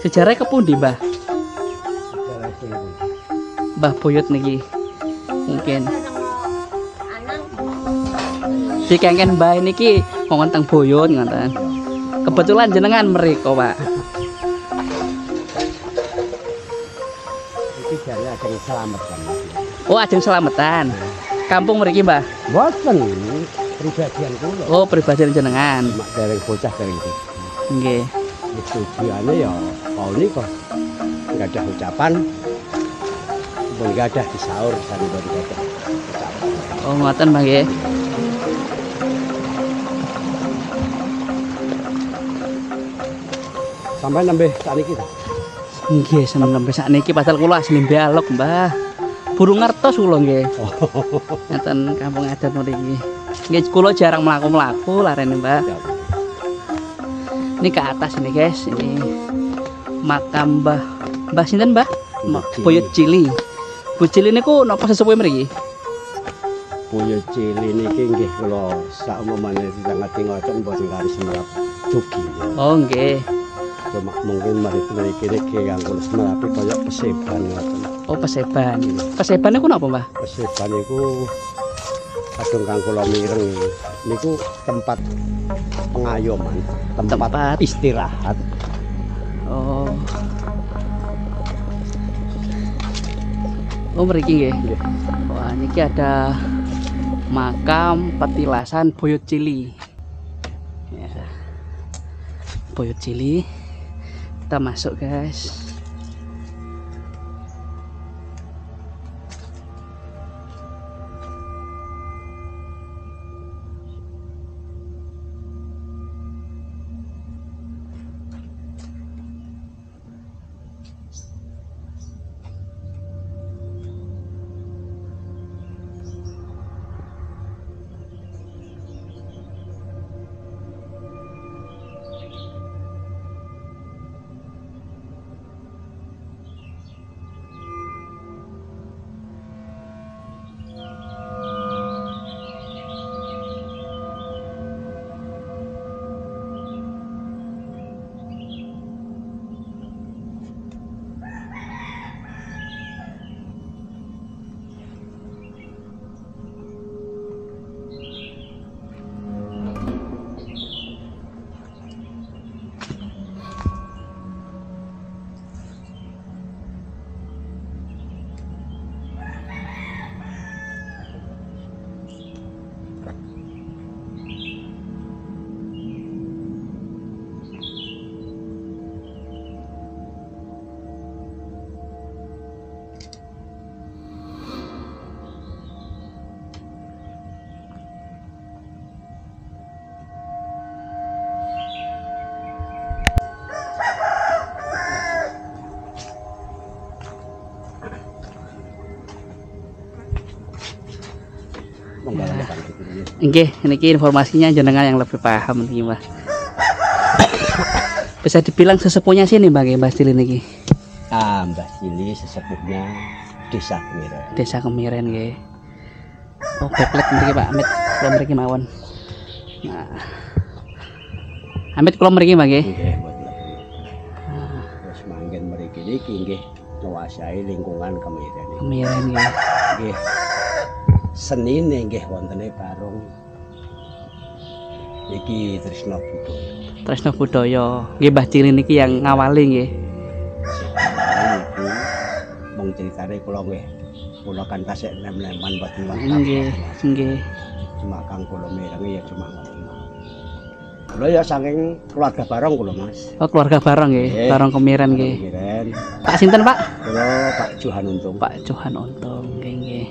Sejarah kepundi, Mbah? Sejarah sini. Mbah Boyot niki. Mungkin dikengken Mbah niki ngomong tentang Boyot ngoten. Kebetulan jenengan mriko, Pak. Iki jare ajeng slametan. Oh, ajeng slametan. Kampung mriki, Mbah. Mboten pribadian kula. Oh, pribadi jenengan. Mak dereng bocah dereng iki. Nggih. Tujuane ya pauli kok. Enggak ada ucapan. Enggak ada disaur sampe enggak ada ucapan. Oh, ngoten, Mbah nggih. Sampai nambah sakniki to. Nggih, sampe sakniki padahal kula asli Mbalok, Mbah. Burung ngertos kula nggih. Ngeten kampung adat mriki. Nggih kula jarang mlaku-mlaku larene, Mbah. Ini ke atas ini, guys. Ini makam Mbah sinten, Mbah? Boyot Cili. Bu Cili niku napa sesepuhe mriki? Boyot Cili niki nggih kula saumumane sangat ngocok mboten karis merap jogi. Oh, nggih. Cuma mungkin mriki niki kanggo merapi kaya peseban ngoten. Oh, peseban. Peseban niku napa, Mbah? Peseban niku kadung kang kula mireng niku tempat pengayoman, tempat istirahat. Oh. Oh, mriki nggih. Wah, niki ada makam petilasan Boyot Cili. Ya. Boyot Cili. Kita masuk, guys. Nggih, niki informasinya jenengan yang lebih paham niki, Mbah. Bisa dibilang sesepuhnya sini, Mbah, nggih, Mbah Cili niki. Ah, Mbah Cili sesepuhnya Desa Kemiren. Desa Kemiren nggih. Oh, backlight mriki Pak Amit, kula mriki mawon. Nah. Amit kula mriki, Mbah nggih. Nggih, mboten. Terus manggen mriki niki nggih nguasai lingkungan Kemiren. Kemiren nggih. Nggih. Senine nggih wontene barung iki Trisno Budaya. Trisno Budaya. Nggih Mbah Cili niki yang ngawali nggih. Niku mung critane kula nggih. Kula kan kasih nem-neman mboten wonten. Nggih, nggih. Cuma kang kula mirengi ya cuma ngoten. Kula ya saking keluarga bareng kula, Mas. Oh, keluarga bareng nggih, bareng Kemiren nggih. Kemiren. Pak sinten, Pak? Kula Pak Johan Untung. Pak Johan Untung, nggih nggih.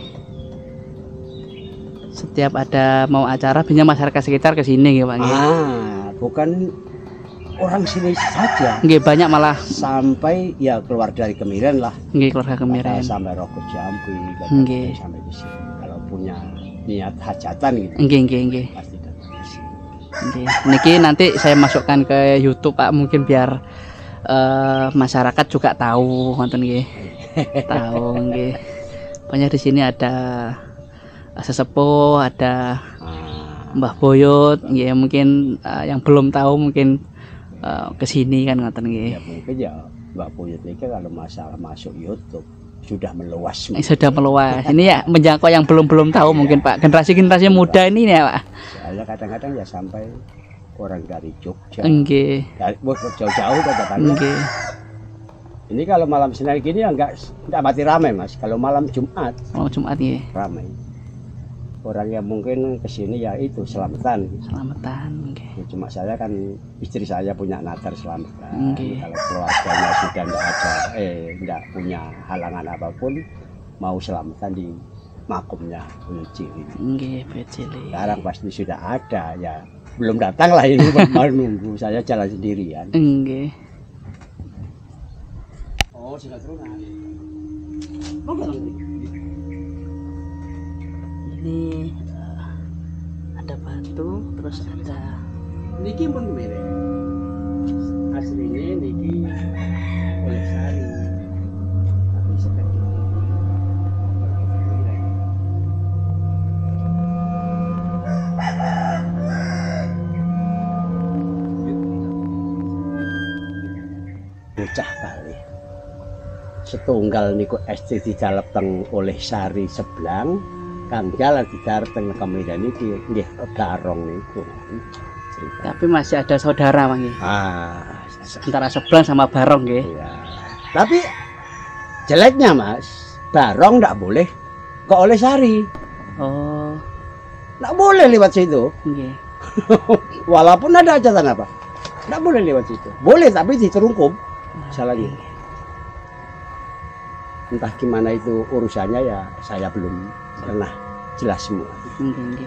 Setiap ada mau acara biasanya masyarakat sekitar ke sini nggih, Pak nggih. Ah, bukan orang sini saja. Nggih, banyak malah Sampai ya keluar dari Kemiren lah. nggih keluarga Kemiren. Sampai Rogo Jambi, Nggih. sampai di sini. Kalau punya niat hajatan gitu. Nggih, nggih, nggih. Pasti datang ke sini. Nggih. Niki nanti saya masukkan ke YouTube, Pak, mungkin biar masyarakat juga tahu ngoten nggih. Tahu nggih. Pokoknya di sini ada sesepuh, ada Mbah Boyot, ya mungkin yang belum tahu mungkin ke sini kan ngoten nggih. Ya mungkin ya Mbak Puyut ini kalau masalah masuk YouTube sudah meluas. Sudah meluas. Ini ya menjangkau yang belum tahu mungkin Pak. Generasi muda ini ya Pak. Saya kadang-kadang ya sampai orang dari Jogja. Nggih. Jauh-jauh kadang-kadang. Nggih. Ini kalau malam Senin gini ya enggak mati ramai Mas. Kalau malam Jumat. Oh Jumat ya. Ramai. Orang yang mungkin kesini ya itu selamatan. Selamatan. Okay. Ya, cuma saya kan istri saya punya natar selamatan. Okay. Kalau keluarganya sudah enggak punya halangan apapun, mau selamatan di makumnya Buyut Cili. Nggih, Buyut Cili. Sekarang pasti sudah ada ya. Belum datang lah ini baru nunggu. Saya jalan sendirian. Nggih. Oh, sudah terus. Ini ada batu, terus ada niki pun mirip. Aslinya niki oleh sari. Tapi sekarang bocah kali. Setunggal niku SD dijalep teng oleh sari Seblang. Kang jalan di teng Kemiren iki nggih Barong niku. Tapi masih ada saudara Bang nggih. Antara Seblang sama Barong nggih. Iya. Tapi jeleknya Mas, Barong ndak boleh ke Oleh Sari. Oh. Ndak boleh lewat situ. Nggih. Walaupun ada hajatan apa. Ndak boleh lewat situ. Boleh tapi diterungkup. Salahnya. Entah gimana itu urusannya ya saya belum pernah jelas semua. Nggih.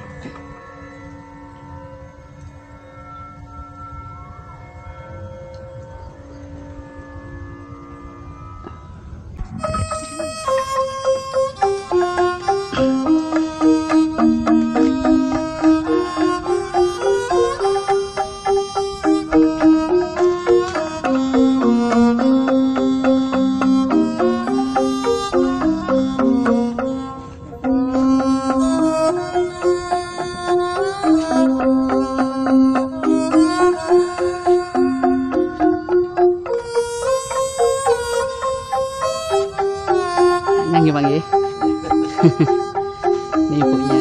Nggih Bang nggih. Ini ibunya.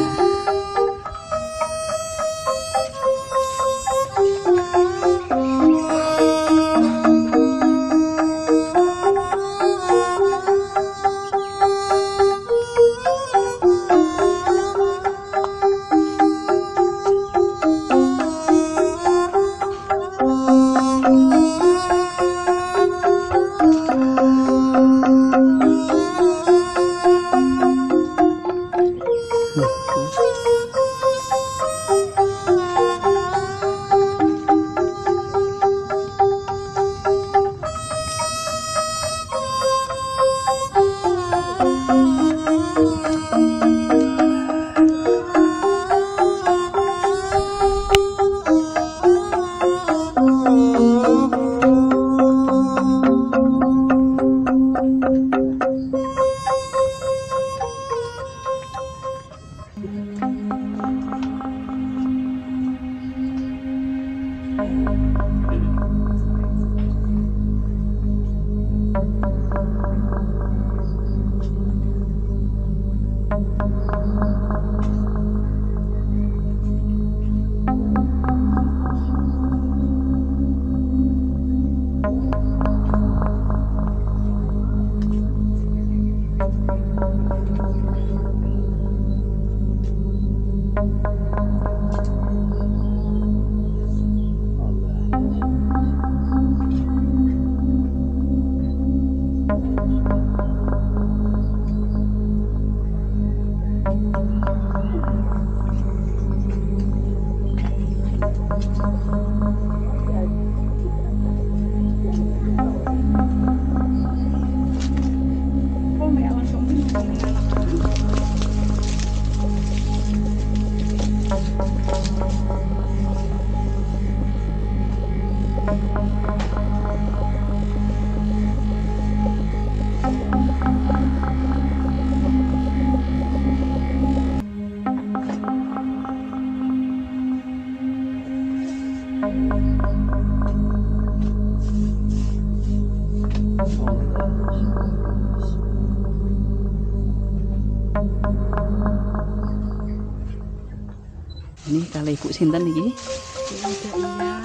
Ini kalau ibu sinten iki? Iya.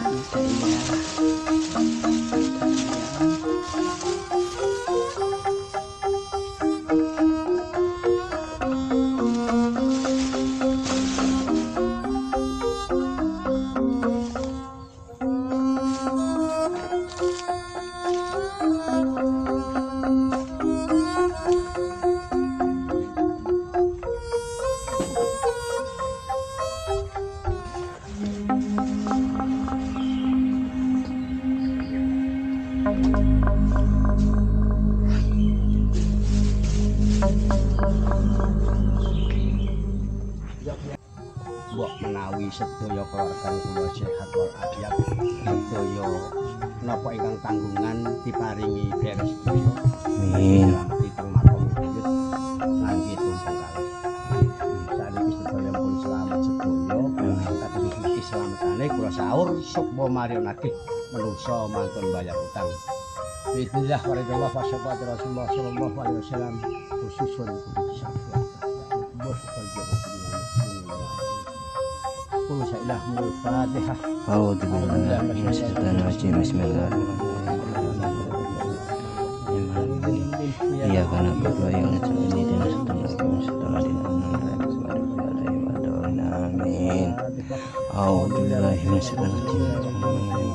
Mbok menawi sedaya keluarga kula sehat wal afiat, sedaya napa ingkang tanggungan diparingi beres sedaya. Amin. Diteng makom buyut ngangge tumpeng kalih. Saniki sedaya pun selamat sedaya, kados iki slametane kula sahur sukma marionake menungso mantun bayar utang. Bismillah warahmatullahi wabarakatuh. Rasulullah sallallahu alaihi wasallam khususun syafaat. Al-Fatihah. A'udzu billahi minasyaitonir rajim. Bismillahirrahmanirrahim. Iya karena berdoa yang ini dan setelah amin. A'udzu billahi minasyaitonir rajim.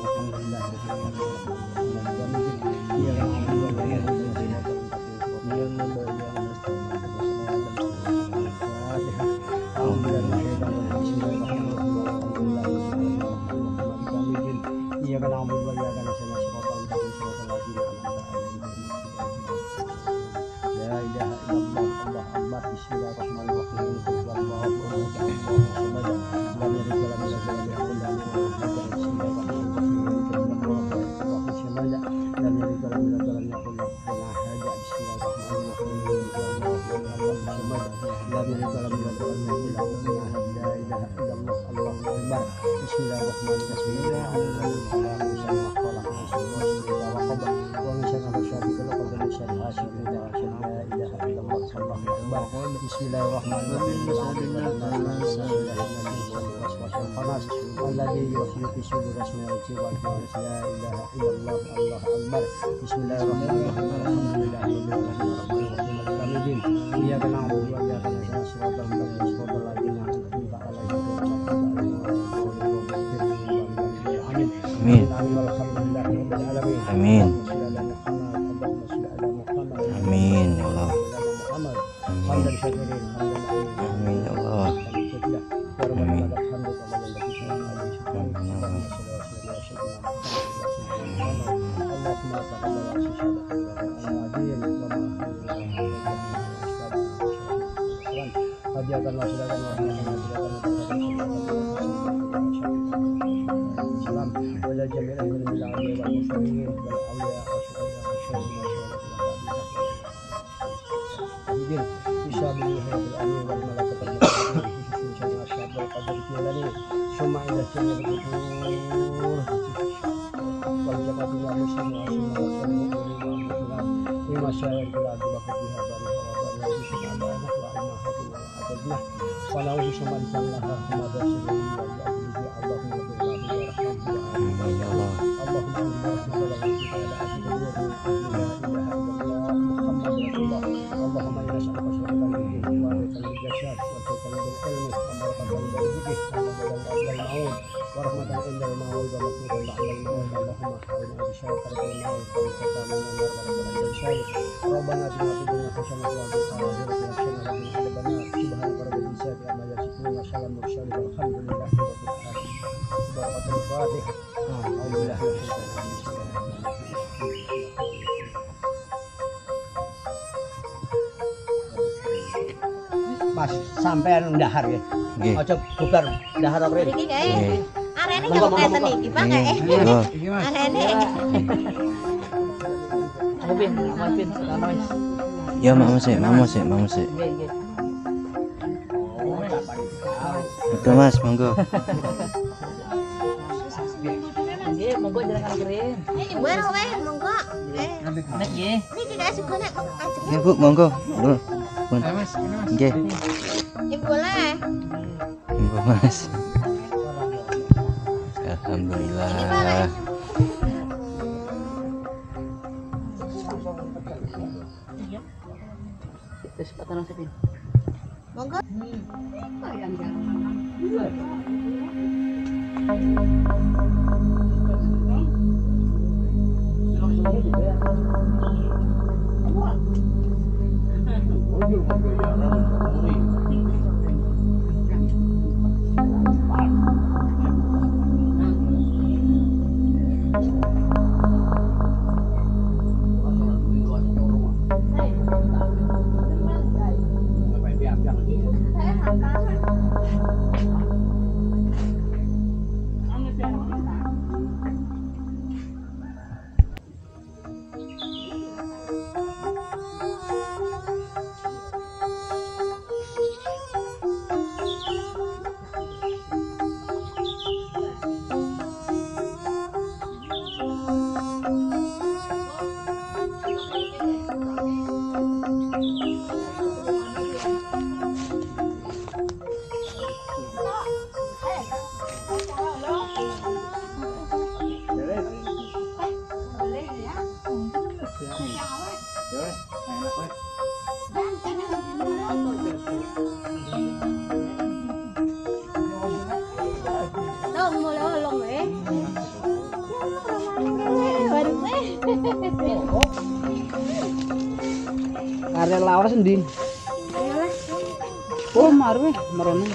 Amin. Amin. Amin ya Allah. Amin. Amin ya Allah. Amin. Mas sampean ndahar nggih. Nggih. Aja bubar ndahar kok. Iki kae. Nggih. Arene kok ngeten iki, Pak kae. Nggih. Arene. Ayo Bin, aman Bin, sekarang wis. Ya mau sih. Nggih, nggih. Betul Mas, monggo. Nggih, monggo jalan keren. Wes wes monggo. Nek nggih. Niki kae sego nek Nggih Bu, monggo. Pun. Nggih. Ibu boleh. Monggo Mas. Alhamdulillah. Terus patah nasibin. Monggo. Area lawas endi? Oh, marwe, marane.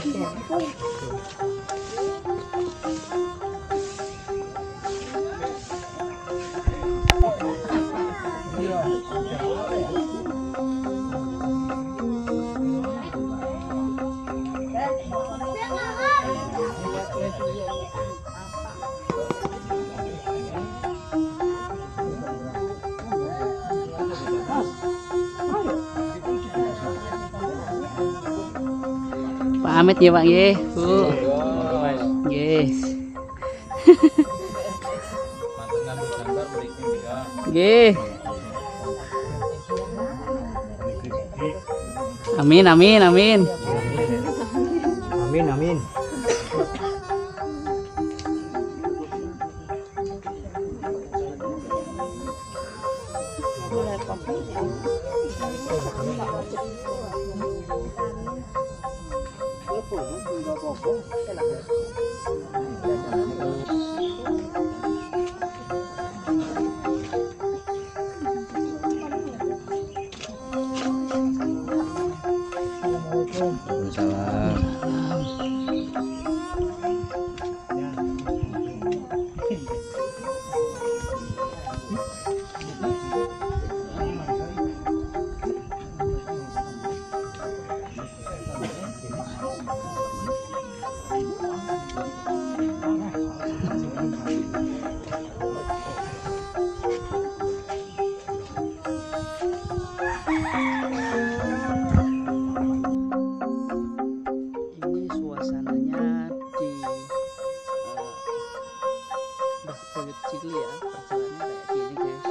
Pamit ya Pak nggih, Bu. Nggih. Nggih. Amin amin amin. Amin amin. Waalaikumsalam. Ini suasananya di Mbah Boyut Cikli ya, perjalanannya kayak gini guys.